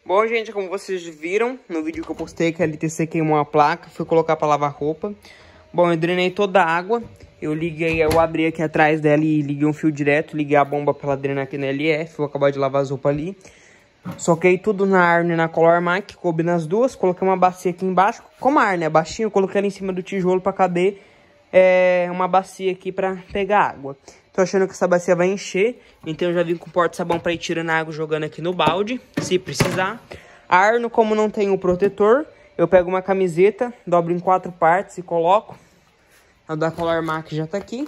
Bom, gente, como vocês viram no vídeo que eu postei, que a LTC queimou a placa, fui colocar pra lavar roupa. Bom, eu drenei toda a água, eu abri aqui atrás dela e liguei um fio direto, liguei a bomba pra ela drenar aqui na LF, vou acabar de lavar as roupas ali. Soquei tudo na Arno e na Colormac, coube nas duas, coloquei uma bacia aqui embaixo. Como a Arno é baixinha, eu coloquei ela em cima do tijolo pra caber uma bacia aqui pra pegar água. Tô achando que essa bacia vai encher, então eu já vim com o porta-sabão pra ir tirando a água, jogando aqui no balde, se precisar. A Arno, como não tem o protetor, eu pego uma camiseta, dobro em 4 partes e coloco. A da Colormac já tá aqui.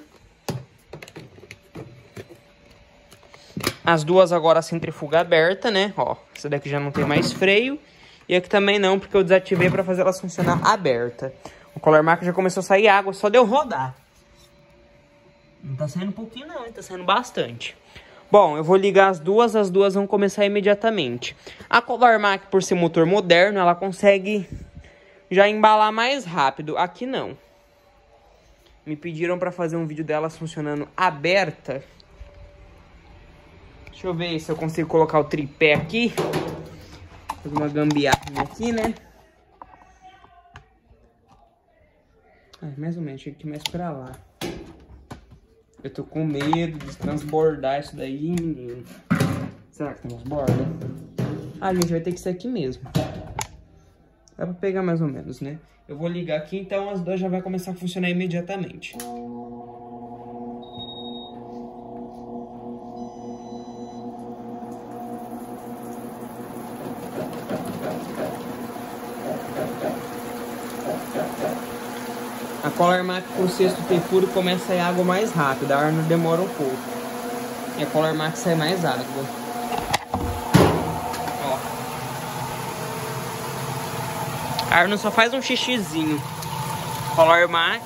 As duas agora a centrifuga aberta, né? Ó, essa daqui já não tem mais freio. E aqui também não, porque eu desativei pra fazer ela funcionar aberta. O Colormac já começou a sair água, só deu rodar. Não tá saindo um pouquinho não, tá saindo bastante. Bom, eu vou ligar as duas vão começar imediatamente. A Colormac, por ser motor moderno, ela consegue já embalar mais rápido. Aqui não. Me pediram pra fazer um vídeo delas funcionando aberta. Deixa eu ver se eu consigo colocar o tripé aqui. Fazer uma gambiarra aqui, né? Mais ou menos, tinha que ir mais pra lá. Eu tô com medo de transbordar isso daí, menino. Será que transborda? Ah, a gente vai ter que ser aqui mesmo. Dá pra pegar mais ou menos, né? Eu vou ligar aqui, então as duas já vai começar a funcionar imediatamente. A Colormac por sexto ter furo começa a sair água mais rápido, a Arno demora um pouco. E a Colormac sai mais água. Ó. A Arno só faz um xixizinho. Colormac.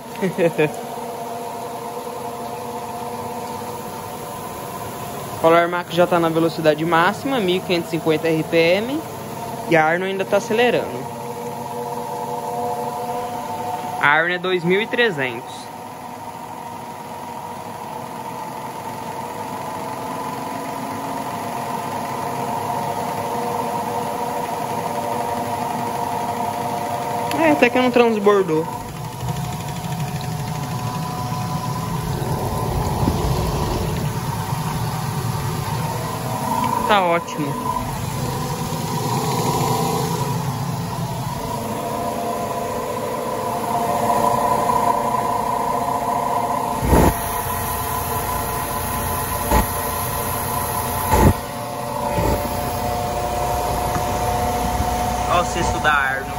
Colormac já tá na velocidade máxima, 1550 RPM. E a Arno ainda tá acelerando. A Arno é 2300. Até que não transbordou. Tá ótimo. Olha o cesto da Arno.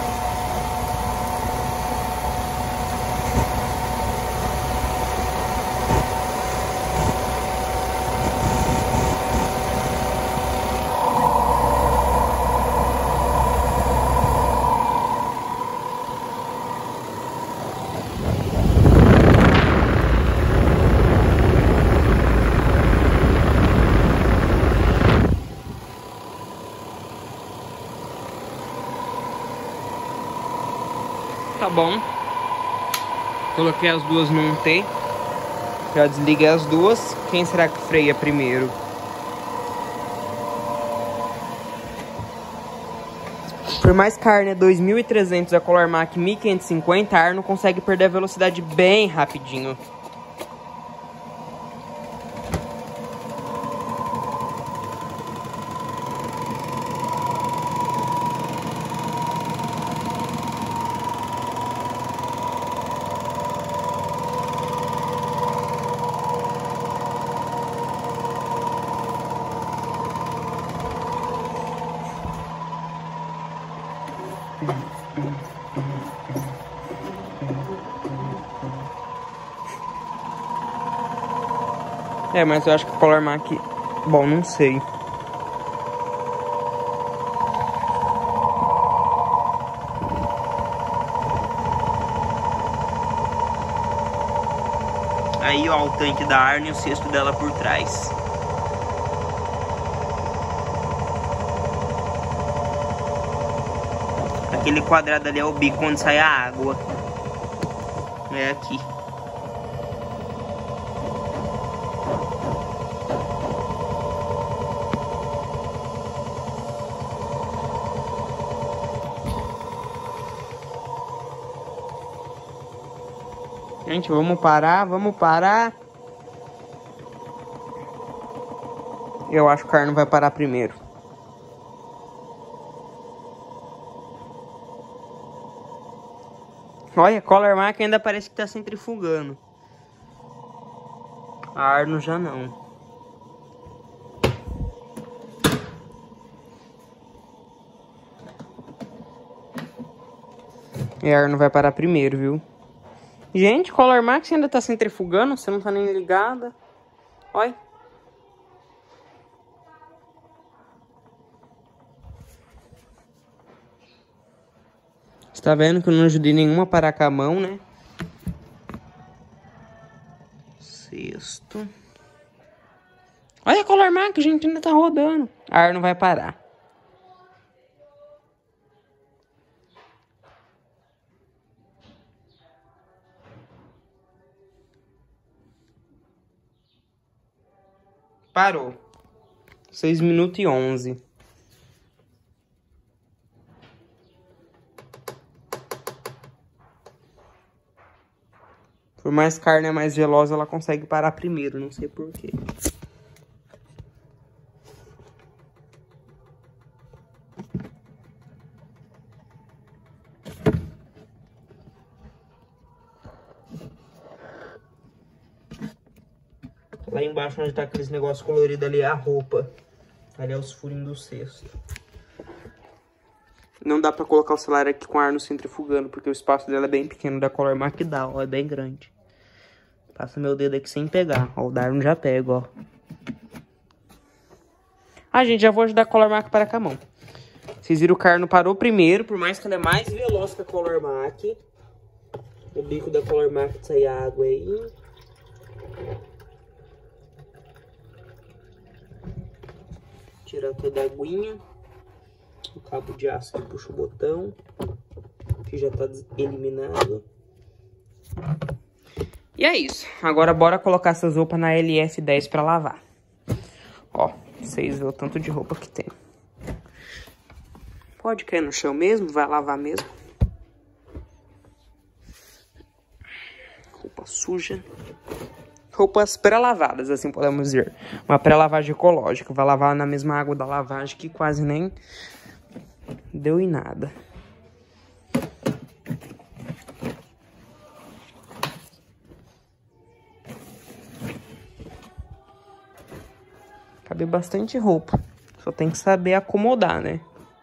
Tá bom. Coloquei as duas num T. Já desliguei as duas. Quem será que freia primeiro? Por mais que a Arno é 2300 e a Colormac 1550, a Arno consegue perder a velocidade bem rapidinho. Mas eu acho que a Colormac... Bom, não sei. Aí, ó, o tanque da Arno e o cesto dela por trás. Aquele quadrado ali é o bico onde sai a água. É aqui. Gente, vamos parar, vamos parar. Eu acho que o Arno vai parar primeiro. Olha, a Color Mark ainda parece que tá centrifugando. A Arno já não. E a Arno vai parar primeiro, viu? Gente, Color Max ainda tá centrifugando, você não tá nem ligada. Olha. Você tá vendo que eu não ajudei nenhuma a parar com a mão, né? Sexto. Olha a Color Max, gente, ainda tá rodando. A Arno vai parar. Parou. 6 minutos e 11. Por mais que a Arno é mais veloz, ela consegue parar primeiro. Não sei porquê. Lá embaixo onde tá aqueles negócios coloridos ali é a roupa. Ali é os furinhos do cesto. Não dá pra colocar o celular aqui com a Arno centrifugando, porque o espaço dela é bem pequeno. Da Color Mark dá, ó, é bem grande. Passa meu dedo aqui sem pegar. Ó, o da Arno já pega, ó. Ah, gente, já vou ajudar a Color Mark para com a mão. Vocês viram que a Arno parou primeiro, por mais que ela é mais veloz que a Color Mark. O bico da Color Mark sai água aí. Tirar toda a aguinha. O cabo de aço que puxa o botão, que já tá eliminado. E é isso. Agora bora colocar essas roupas na LF10 pra lavar. Ó, vocês verem o tanto de roupa que tem. Pode cair no chão mesmo, vai lavar mesmo. Roupa suja. Roupas pré-lavadas, assim podemos dizer. Uma pré-lavagem ecológica. Vai lavar na mesma água da lavagem que quase nem deu em nada. Cabe bastante roupa. Só tem que saber acomodar, né?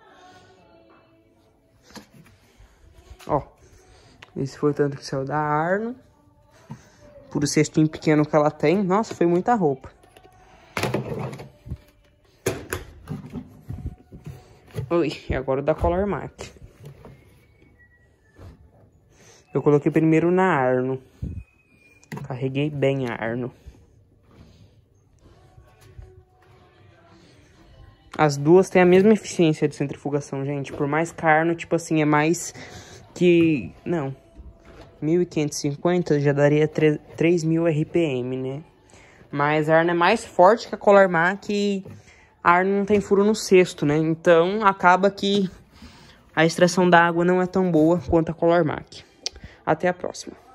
Ó. Esse foi o tanto que saiu da Arno. Por o cestinho pequeno que ela tem. Nossa, foi muita roupa. Oi, e agora o da Color Mark. Eu coloquei primeiro na Arno. Carreguei bem a Arno. As duas têm a mesma eficiência de centrifugação, gente. Por mais que a Arno, tipo assim, é mais que... Não. 1550 já daria 3000 RPM, né? Mas a Arno é mais forte que a Color Mark e a Arno não tem furo no cesto, né? Então acaba que a extração da água não é tão boa quanto a Color Mark. Até a próxima.